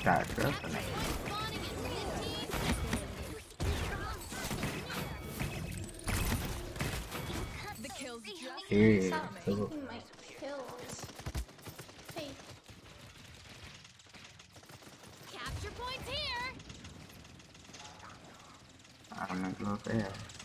shot, trust me. Here. Stop taking my kills. Hey. Capture points here. I'm gonna go there.